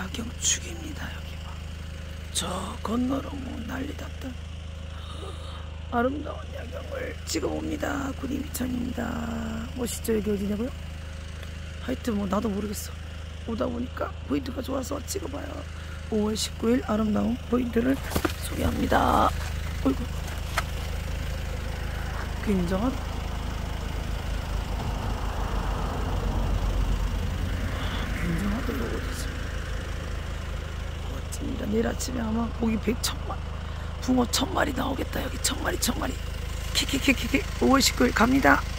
야경축입니다. 여기 봐. 저 건너로 뭐 난리 났다. 아름다운 야경을 찍어봅니다. 구리비천입니다. 멋있죠? 여기 어디냐고요? 하여튼 뭐 나도 모르겠어. 오다 보니까 포인트가 좋아서 찍어봐요. 5월 19일 아름다운 포인트를 소개합니다. 어이구, 굉장하다. 굉장하다. 이거 어디지? 멋집니다. 내일 아침에 아마 고기 100,000마리, 붕어 1000마리 나오겠다. 여기 1000마리 키키키키키. 5월 19일 갑니다.